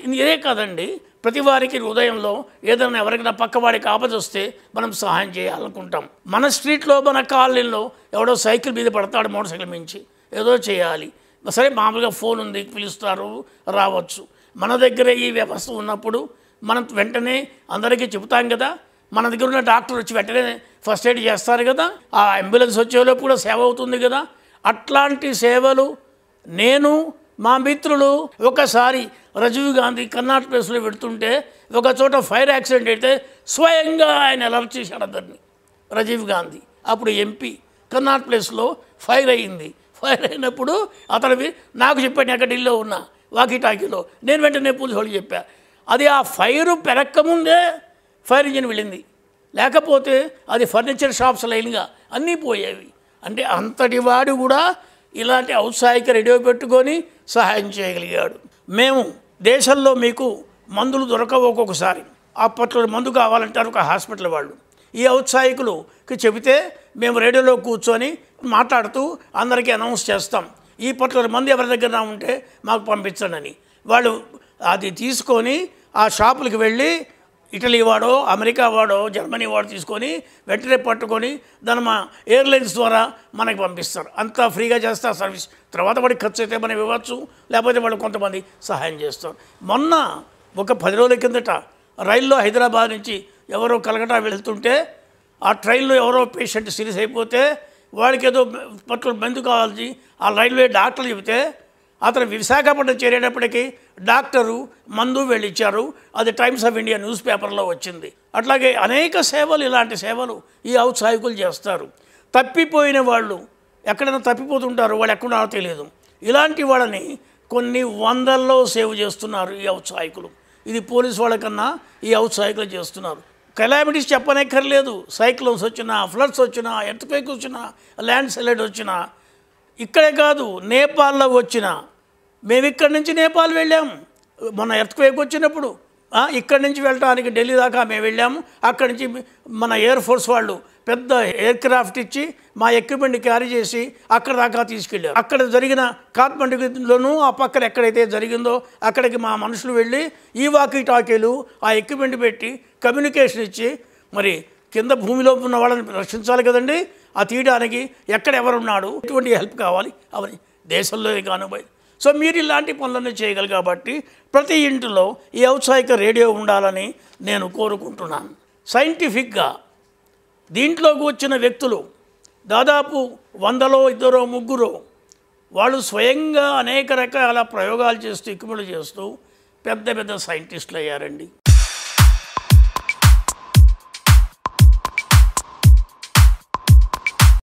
ఇదే కాదండి, ప్రతి వారికి ఉదయంలో ఏదైనా ఎవరికైనా పక్కవాడికి ఆపద వస్తే మనం సహాయం చేయాలనుకుంటాం. మన స్ట్రీట్లో మన కాలనీలో ఎవడో సైకిల్ మీద పడతాడు, మోటార్ సైకిల్ మించి ఏదో చేయాలి, సరే మామూలుగా ఫోన్ ఉంది పిలుస్తారు రావచ్చు. మన దగ్గర ఈ వ్యవస్థ ఉన్నప్పుడు మనం వెంటనే అందరికీ చెబుతాం కదా, మన దగ్గర ఉన్న డాక్టర్ వచ్చి వెంటనే ఫస్ట్ ఎయిడ్ చేస్తారు కదా, ఆ అంబులెన్స్ వచ్చేలోపు కూడా సేవ అవుతుంది కదా. అట్లాంటి సేవలు నేను మా మిత్రులు ఒకసారి రాజీవ్ గాంధీ కర్ణాటక ప్లేస్లో పెడుతుంటే ఒక చోట ఫైర్ యాక్సిడెంట్ అయితే స్వయంగా ఆయన అలర్ట్ చేశాడు అందరినీ. రాజీవ్ గాంధీ అప్పుడు ఎంపీ కర్ణాటక ప్లేస్లో ఫైర్ అయ్యింది. ఫైర్ అయినప్పుడు అతను నాకు చెప్పాడు, అక్కడ ఢిల్లీలో ఉన్నా వాకీ టాకీలో, నేను వెంటనే పోలీసు వాళ్ళు చెప్పా. అది ఆ ఫైరు పెరక్కముందే ఫైర్ ఇంజిన్ వెళ్ళింది, లేకపోతే అది ఫర్నిచర్ షాప్స్ లైన్గా అన్నీ పోయేవి. అంటే అంతటి వాడు కూడా ఇలాంటి ఔత్సాహిక రేడియో పెట్టుకొని సహాయం చేయగలిగాడు. మేము దేశంలో మీకు మందులు దొరకవు ఒక్కొక్కసారి, అప్పట్లో మందు కావాలంటారు ఒక హాస్పిటల్ వాళ్ళు. ఈ ఔత్సాహికులకి చెబితే మేము రేడియోలో కూర్చొని మాట్లాడుతూ అందరికీ అనౌన్స్ చేస్తాం, ఈ పట్ల మందు ఎవరి దగ్గర ఉంటే మాకు పంపించండి అని. వాళ్ళు అది తీసుకొని ఆ షాపులకు వెళ్ళి ఇటలీ వాడో అమెరికా వాడో జర్మనీ వాడో తీసుకొని వెంటనే పట్టుకొని దాన్ని మా ఎయిర్లైన్స్ ద్వారా మనకి పంపిస్తారు. అంతా ఫ్రీగా చేస్తారు సర్వీస్. తర్వాత వాడికి ఖర్చు అయితే మనం ఇవ్వచ్చు, లేకపోతే వాళ్ళు కొంతమంది సహాయం చేస్తారు. మొన్న ఒక 10 రోజుల కిందట రైల్లో హైదరాబాద్ నుంచి ఎవరో కలకటా వెళ్తుంటే ఆ ట్రైన్లో ఎవరో పేషెంట్ సీరియస్ అయిపోతే వాడికి ఏదో పట్ల మందు కావాల్సి ఆ రైల్వే డాక్టర్లు చెబితే అతను విశాఖపట్నం చేరేటప్పటికి డాక్టరు మందు వెళ్ళిచ్చారు. అది టైమ్స్ ఆఫ్ ఇండియా న్యూస్ పేపర్లో వచ్చింది. అట్లాగే అనేక సేవలు, ఇలాంటి సేవలు ఈ ఔత్సాహికులు చేస్తారు. తప్పిపోయిన వాళ్ళు ఎక్కడైనా తప్పిపోతుంటారు, వాళ్ళు ఎక్కడున్నారో తెలియదు. ఇలాంటి వాళ్ళని కొన్ని వందల్లో సేవ్ చేస్తున్నారు ఈ ఔత్సాహికులు. ఇది పోలీసు వాళ్ళకన్నా ఈ ఔత్సాహికులు చేస్తున్నారు. కెలామిటీస్ చెప్పనక్కర్లేదు, సైక్లోన్స్ వచ్చినా, ఫ్లడ్స్ వచ్చినా, ఎర్త్క్వేక్ వచ్చినా, ల్యాండ్ స్లైడ్ వచ్చినా, ఇక్కడే కాదు నేపాల్లో వచ్చిన, మేము ఇక్కడి నుంచి నేపాల్ వెళ్ళాము. మొన్న ఎర్త్క్వేక్ వచ్చినప్పుడు ఇక్కడి నుంచి వెళ్ళడానికి ఢిల్లీ దాకా మేము వెళ్ళాము. అక్కడి నుంచి మన ఎయిర్ ఫోర్స్ వాళ్ళు పెద్ద ఎయిర్ క్రాఫ్ట్ ఇచ్చి మా ఎక్విప్మెంట్ క్యారీ చేసి అక్కడ దాకా తీసుకెళ్ళారు. అక్కడ జరిగిన కాఠ్మండూలోనూ ఆ పక్కన ఎక్కడైతే జరిగిందో అక్కడికి మా మనుషులు వెళ్ళి ఈ వాకీ టాకీలు ఆ ఎక్విప్మెంట్ పెట్టి కమ్యూనికేషన్ ఇచ్చి మరి కింద భూమిలో ఉన్న వాళ్ళని రక్షించాలి కదండి. ఆ తీయడానికి ఎక్కడ ఎవరున్నాడు, ఎటువంటి హెల్ప్ కావాలి అవన్నీ దేశంలో కానిపోయి. సో మీరు ఇలాంటి పనులన్నీ చేయగలరు కాబట్టి ప్రతి ఇంటిలో ఈ ఔత్సాహిక రేడియో ఉండాలని నేను కోరుకుంటున్నాను. సైంటిఫిక్గా దీంట్లోకి వచ్చిన వ్యక్తులు దాదాపు 100లో 2 3 వాళ్ళు స్వయంగా అనేక రకాల ప్రయోగాలు చేస్తూ ఎక్విప్మెంట్లు చేస్తూ పెద్ద పెద్ద సైంటిస్టులు అయ్యారండి.